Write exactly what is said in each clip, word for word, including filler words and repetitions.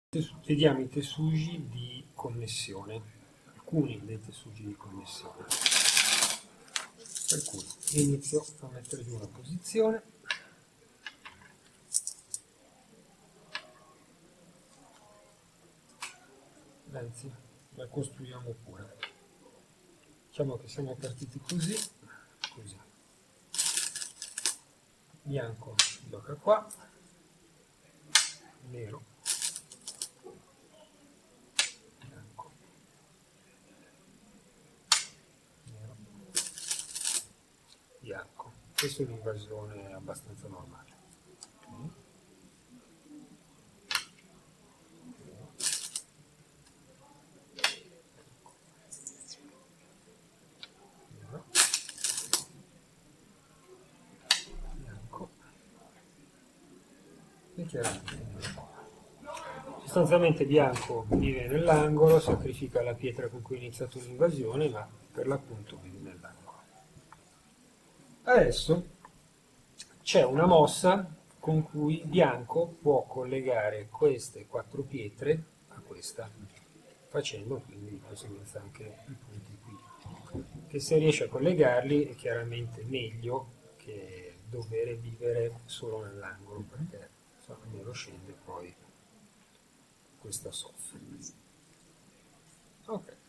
Vediamo i tessuti di connessione, alcuni dei tessuti di connessione. Per cui inizio a mettere giù una posizione. Anzi, la costruiamo pure. Diciamo che siamo partiti così, così. Bianco gioca qua, nero, bianco, nero, bianco. Questa è un'invasione abbastanza normale. Okay. Nero, bianco e chiaramente nero. Sostanzialmente bianco vive nell'angolo, sacrifica la pietra con cui è iniziato l'invasione, ma per l'appunto vive nell'angolo. Adesso c'è una mossa con cui bianco può collegare queste quattro pietre a questa, facendo quindi di conseguenza anche i punti qui, che se riesce a collegarli è chiaramente meglio che dover vivere solo nell'angolo, perché se il nero scende poi questa soffre. Ok.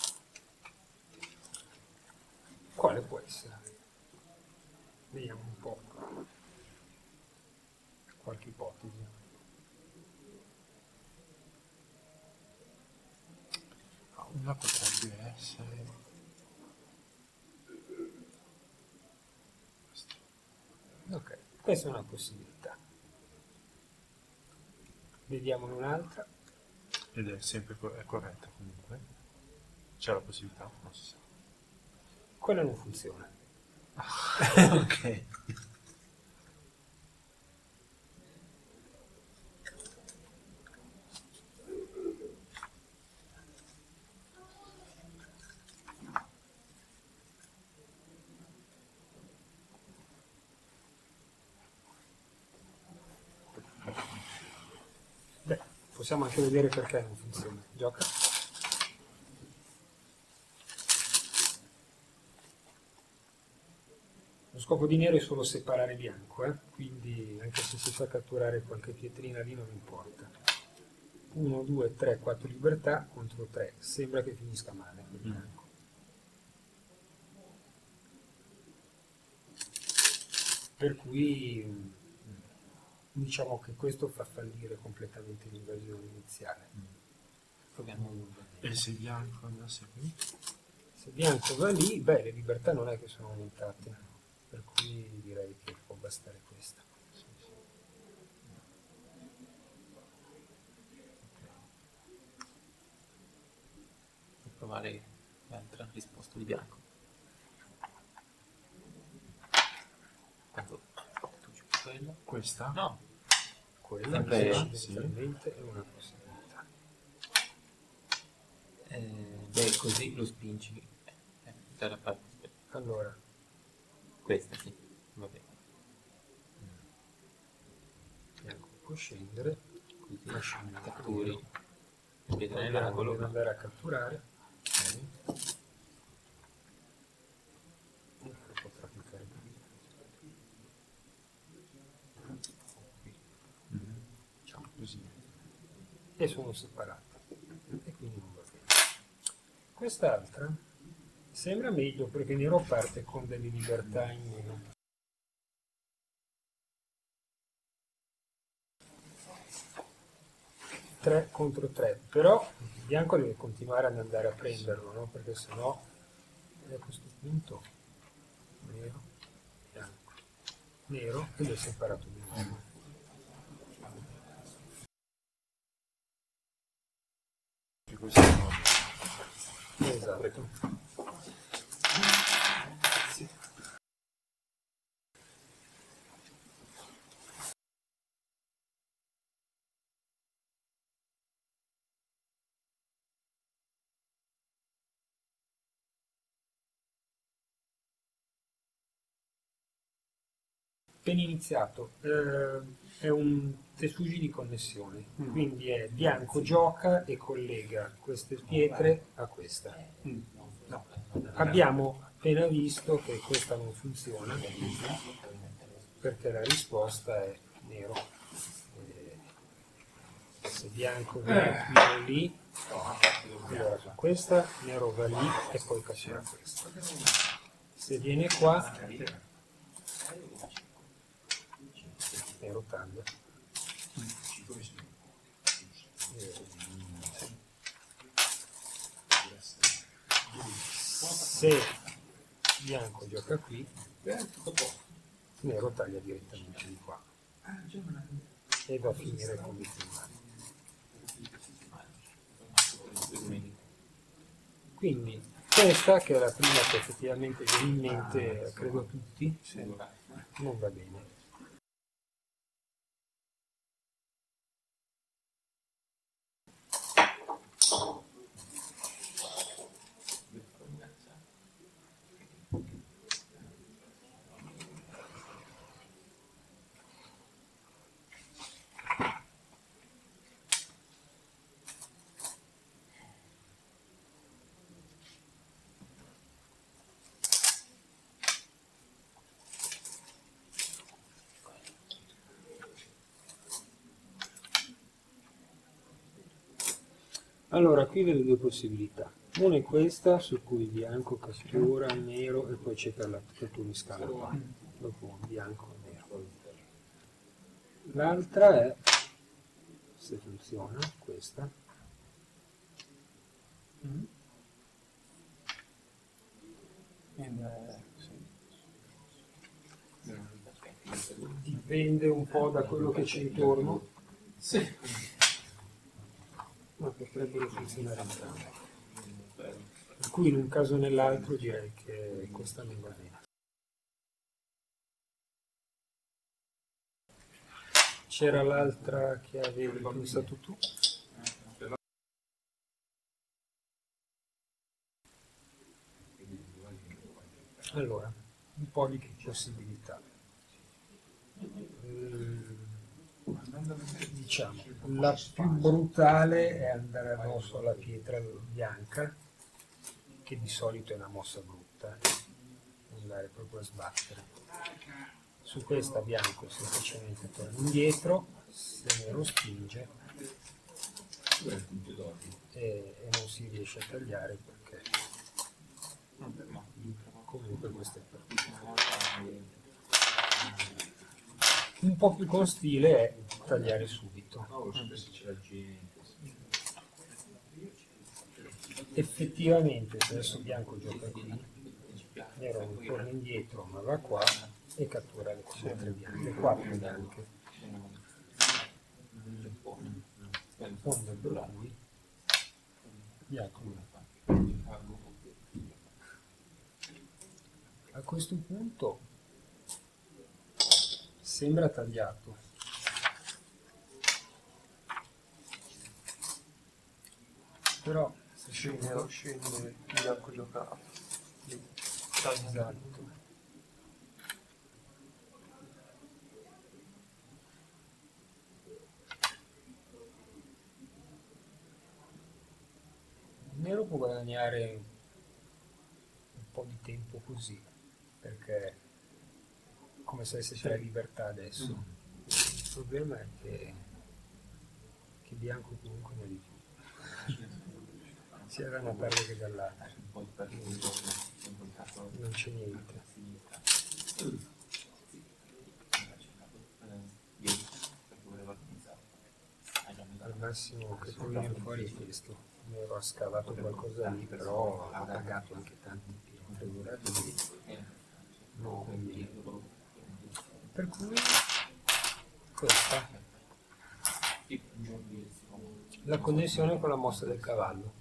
Quale può essere? Vediamo un po' qualche ipotesi. Una potrebbe essere questa. Ok, questa è una possibilità. Vediamone un'altra. Ed è sempre co- è corretta comunque. C'è la possibilità, non si sa. Quella non funziona. Ok. Beh, possiamo anche vedere perché non funziona. Gioca. Lo scopo di nero è solo separare bianco, eh? Quindi anche se si fa catturare qualche pietrina lì non importa. uno, due, tre, quattro libertà contro tre. Sembra che finisca male per bianco. Per cui diciamo che questo fa fallire completamente l'invasione iniziale. Proviamo a E se bianco andasse qui? Se bianco va lì, beh, le libertà non è che sono aumentate, per cui direi che può bastare questa. Sì, sì. Per provare l'altra risposta di bianco. Tanto tu ci fai quella. Questa? No, Quella sempre incidentalmente è una possibilità. eh, beh, così lo spingi eh, dalla parte. Aspetta. Allora, Questa sì, va bene. bianco può scendere, Così ma scende catturi nero. la pietra Poi bianco nell'angolo, deve ma andare a catturare. Ok. E poi potrà cliccare qui. Qui. Diciamo così. E sono separati. E quindi non va bene. Quest'altra sembra meglio perché nero parte con delle libertà in meno. tre contro tre, però il bianco deve continuare ad andare a prenderlo, no? Perché sennò a questo punto nero, bianco, nero ed è separato benissimo. E questo non va bene. Esatto. appena iniziato, eh, è un tesuji di connessione, quindi è bianco gioca e collega queste pietre a questa. No. Abbiamo appena visto che questa non funziona perché la risposta è nero. Eh, se bianco viene qui o lì, allora su questa nero va lì e poi cattura questa. Se viene qua, nero taglia. Se bianco gioca qui, nero taglia direttamente di qua e va a finire come prima. Quindi questa, che è la prima che effettivamente viene in mente, credo a tutti, non va bene. Allora, qui vedo due possibilità. Una è questa, su cui il bianco cattura il nero e poi c'è per la cattura in scala qua. Dopo un bianco e nero. L'altra è, se funziona, questa. Dipende un po' da quello che c'è intorno. Sì. Ma potrebbero funzionare entrambe. Per cui in un caso o nell'altro direi che questa non va bene. C'era l'altra che avevi pensato tu? Allora, un po' di possibilità. Diciamo, la più brutale è andare addosso alla pietra bianca, che di solito è una mossa brutta, andare proprio a sbattere. Su questa bianco semplicemente torna indietro, se nero spinge e, e non si riesce a tagliare perché comunque questo è partito. Un po' più con stile è tagliare subito. Effettivamente se adesso bianco gioca qui, nero non torna indietro ma va qua e cattura le pietre bianche, quattro bianche. Onde per cui bianco non fa. A questo punto sembra tagliato. Però se scende, scende il bianco gioca lì. Esatto. Il nero può guadagnare un po' di tempo così, perché come se avesse tre libertà adesso. Mm. Il problema è che, che bianco comunque ne ha di più. Sia da una parte che dall'altra. Non c'è niente. Al massimo che può venire fuori è questo. Nero ha scavato qualcosa lì, però ha pagato anche tanti figurati lì. Non conviene. Per cui questa la connessione con la mossa del cavallo.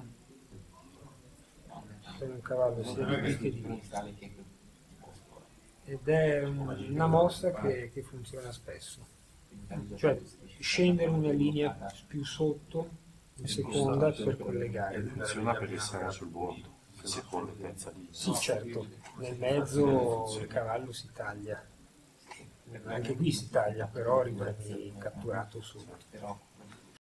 Per un cavallo sia di qui che di lì. Ed è una mossa che, che funziona spesso. Cioè scendere una linea più sotto in seconda per collegare. Funziona perché siamo sul bordo, seconda e terza linea. Sì, certo, nel mezzo il cavallo si taglia, Anche qui si taglia, però rimani catturato subito. Però